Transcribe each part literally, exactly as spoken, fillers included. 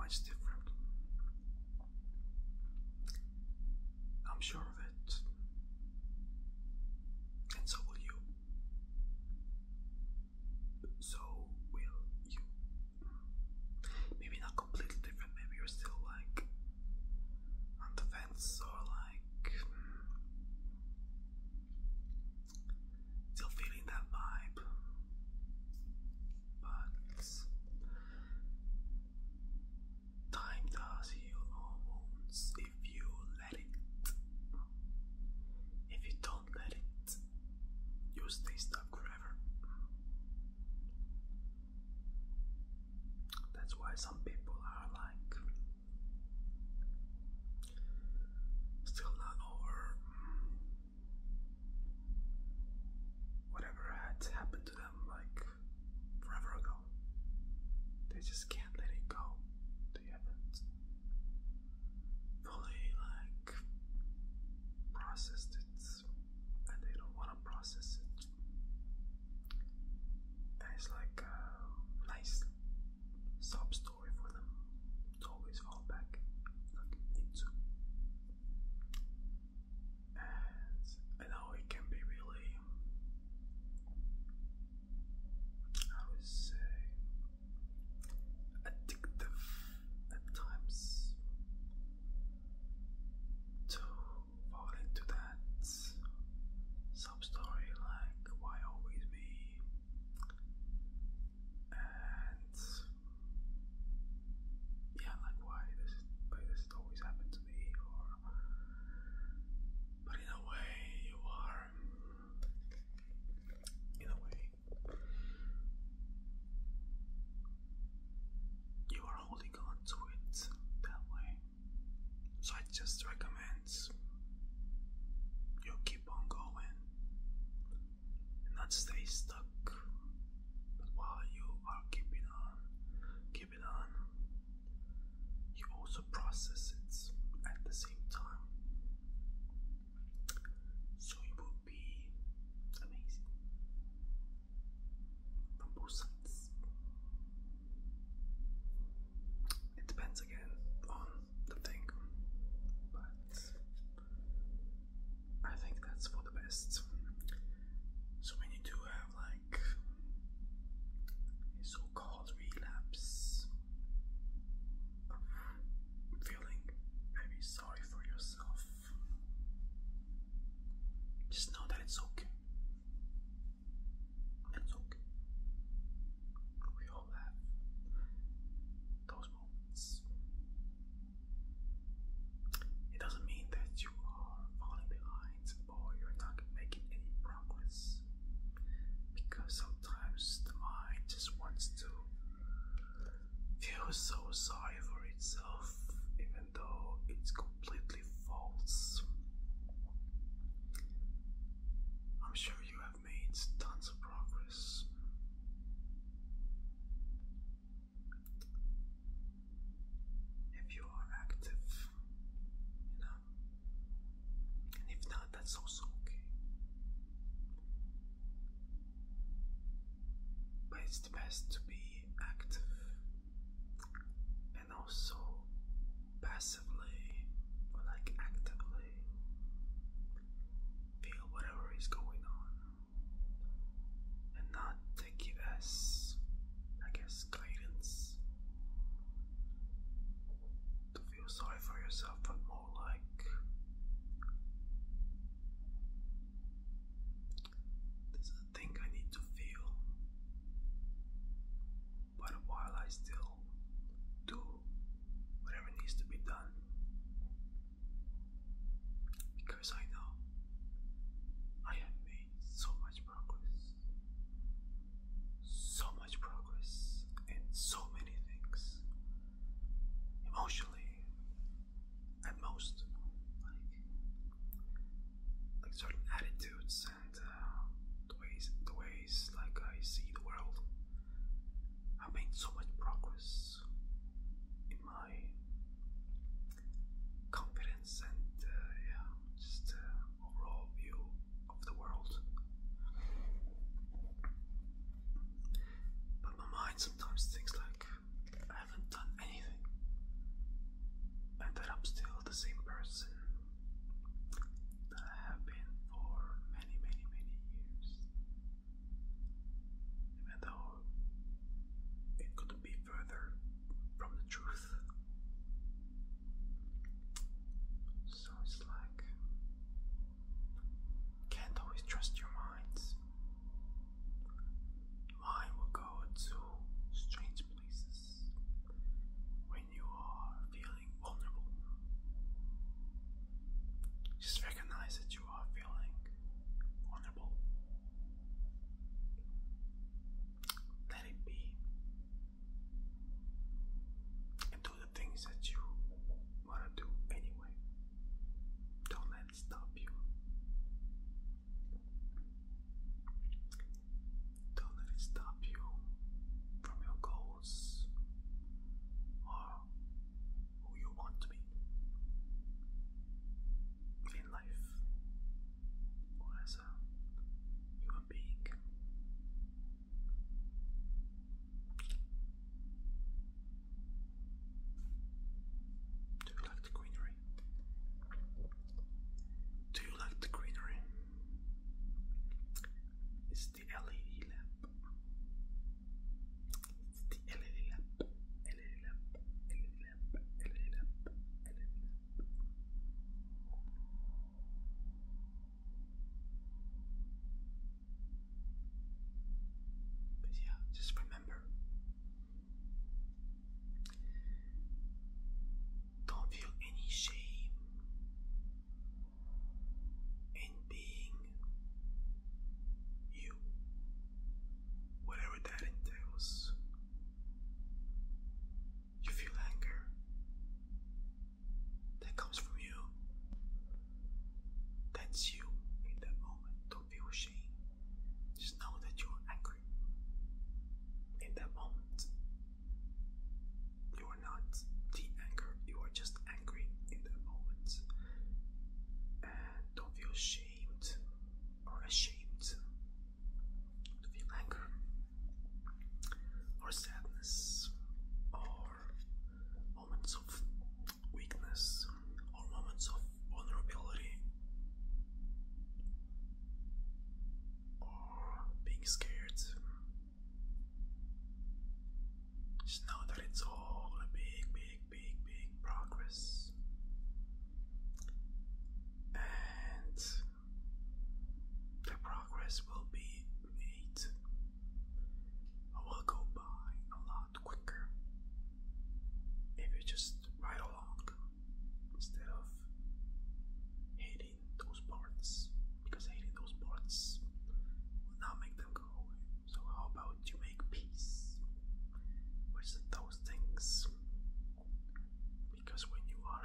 much different. I'm sure of it. And so will you. So will you. Maybe not completely different, maybe you're still like on the fence or like still feeling that vibe. But time does heal all wounds if you let it. If you don't let it, you'll stay stuck forever. That's why some people are like still not over whatever had happened to them like forever ago. They just can't let it go. They haven't fully like processed it, and they don't want to process it. And it's like a nice sob story for them to always fall back like into. And I know it can be really, I would say, addictive at times to fall into that sub story, like why always me, and yeah, like why does it, why does it always happen to me, or but in a way you are, in a way you are holding on to it that way. So I just recommend you keep on going and not stay stuck. But while you are keeping on, keeping on, you also process it at the same time. So it will be amazing from both sides. It depends again on the thing, but I think that's for the best. So when you do have like a so-called relapse of feeling very sorry for yourself, just know that it's okay. It's okay. We all have those moments. It doesn't mean that you are falling behind or you're not making any progress, because sometimes the mind just wants to feel so sorry for itself, even though it's completely false. I'm sure you have made tons of progress. If you are active, you know, and if not, that's also okay. But it's the best to be active and also passively or like actively feel whatever is going on and not take it as, I guess, guidance to feel sorry for yourself, but more like this is a thing I need to feel, but while I still do whatever needs to be done, because I know I have made so much progress, so much progress in so many things, emotionally, at most, like, like certain attitudes and uh, the ways, the ways like I see the world. I've made so much progress in my confidence and uh, yeah, just uh, overall view of the world. But my mind sometimes thinks like I haven't done anything.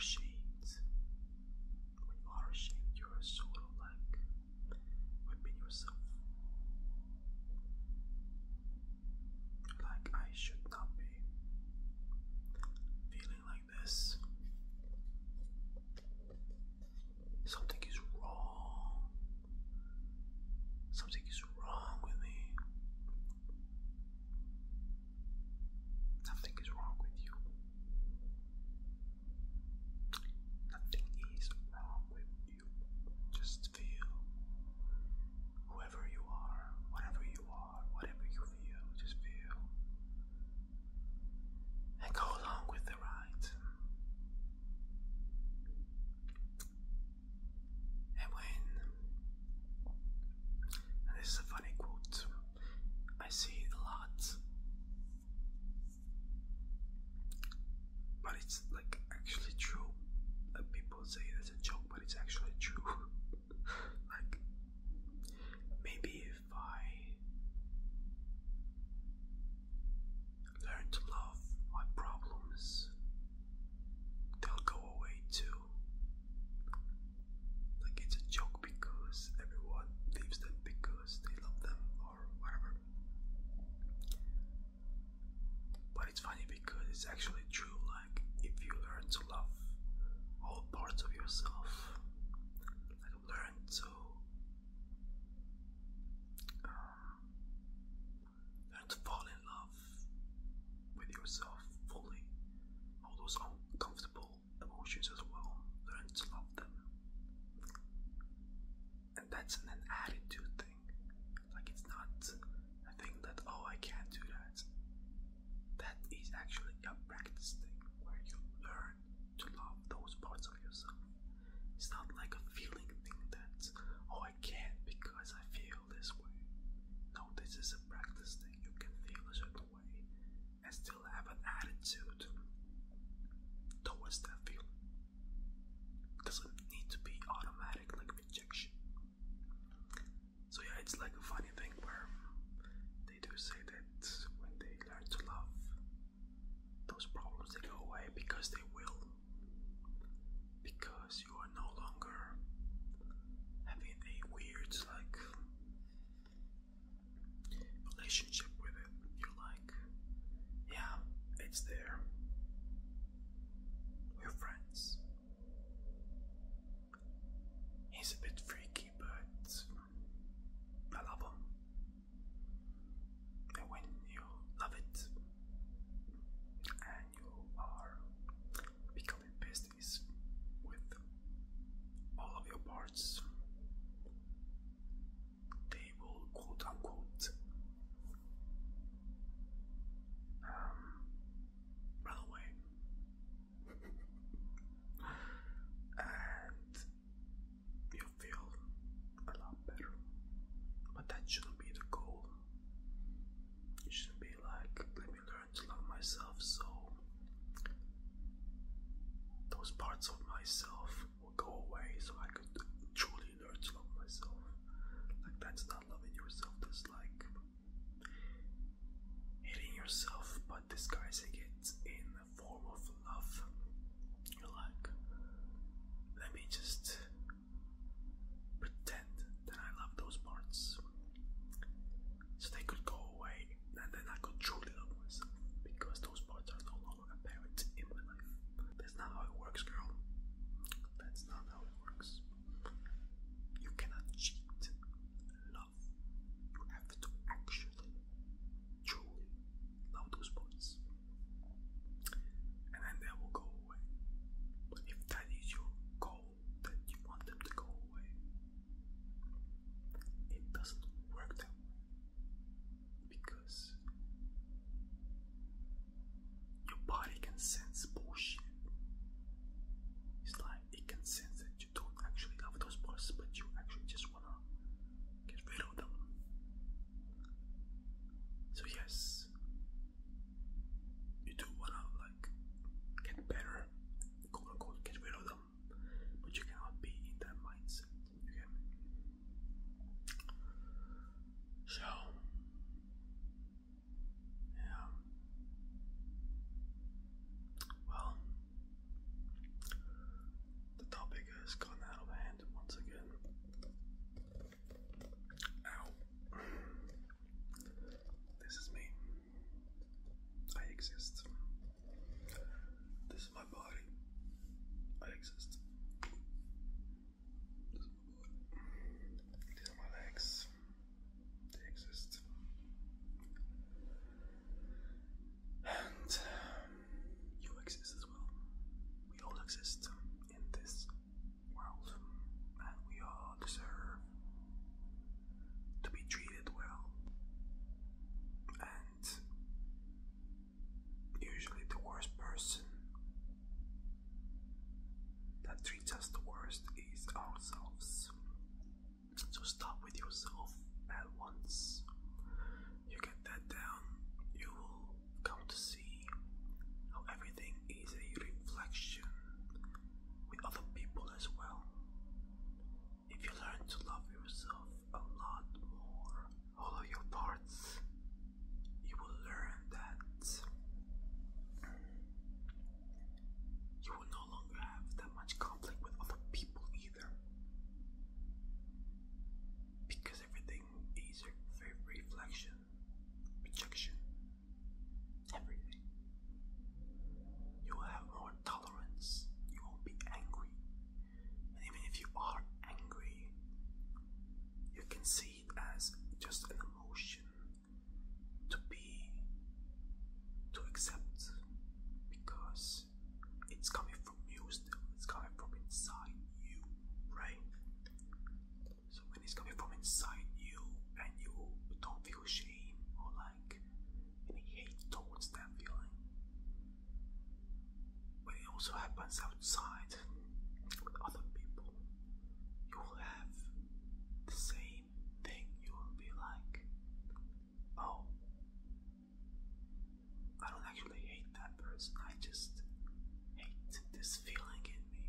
ashamed. When you are ashamed, you're sort of like whipping yourself. Like, I should not be feeling like this. Something is wrong. Something is wrong with me. Nothing is wrong with you. Nothing is wrong with you. Just feel whoever you are, whatever you are, whatever you feel, just feel. And go along with the ride. And when, and this is a funny quote, I see it a lot, but it's like actually true. Like, people say it as a joke, but it's actually true. Like, maybe if I learn to love my problems, they'll go away too. Like, it's a joke because everyone leaves them because they love them or whatever. But it's funny because it's actually true. Like, if you learn to love all parts of yourself, like learn to um, learn to fall in love with yourself fully, all those uncomfortable emotions as well, learn to love them. And that's an attitude thing. Like, it's not a thing that, oh, I can't do that. That is actually a practice thing where you learn to love those parts of yourself. It's not like a feeling thing that, oh, I can't because I feel this way. No, this is a practice thing. You can feel a certain way and still have an attitude towards that feeling. It doesn't need to be automatic like rejection. So yeah, it's like a funny thing where they do say that when they learn to love, those problems, they go away, because they will. Because you are no longer having a weird like relationship with it. You're like, yeah, it's there. We're friends. He's a bit freaky, but I love him. And when you love it and you are becoming besties with all of your parts, they will quote unquote um, run away. And you feel a lot better. But that shouldn't be the goal. It should be like, let me learn to love myself so those parts of myself will go away, so I could truly learn to love myself. Like, that's not loving yourself, that's like hating yourself but disguising it in a form of love. You're like, let me just pretend that I love those parts so they could go away, and then I could truly love myself because those parts are no longer apparent in my life. That's not how it works, girl. That's not how it works. You cannot cheat love. You have to actually truly love those parts. And then exist. These are my legs. They exist. And um, you exist as well. We all exist in this world, and we all deserve to be treated well. And usually, the worst person that treats us the worst is ourselves. So stop with yourself, and once you get that down, you will come to see how everything is a reflection with other people as well. If you learn to love yourself a lot more, all of your parts, you will learn that you will no longer have that much conflict with other people either. Because everything is a reflection, projection, everything. You will have more tolerance, you won't be angry. And even if you are angry, you can see it as just an emotion to be, to accept, because it's coming from you still, it's coming from inside you, right? So when it's coming from inside you and you don't feel shame or like any hate towards that feeling, when it also happens outside with other people, you will have the same thing. You will be like, oh, I don't actually hate that person, I just hate this feeling in me.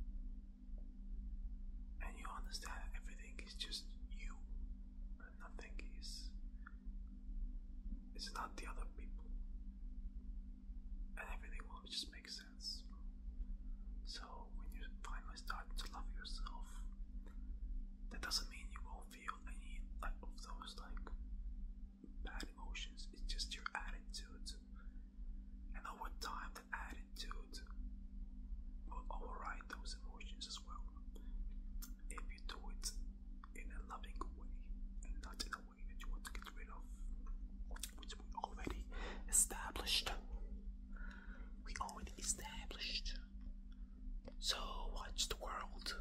And you understand everything is just you, and nothing is, it's not the other people. And everything will just make sense. So when you finally start to love yourself, that doesn't mean you won't feel any like of those like bad emotions. It's just your attitude. And over time, that attitude will override those emotions as well. If you do it in a loving way and not in a way that you want to get rid of, which we already established. We already established. So watch the world.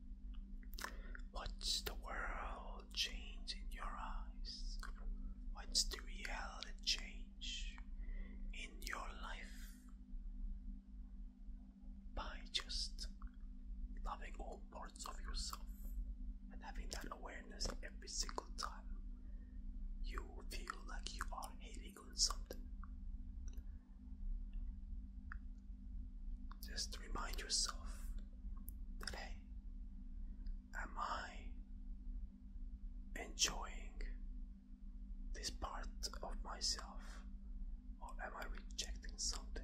Watch the world change in your eyes. Watch the reality change in your life by just loving all parts of yourself and having that awareness every single time you feel like you are hating on something. Just remind yourself that, hey, am I enjoying this part of myself, or am I rejecting something?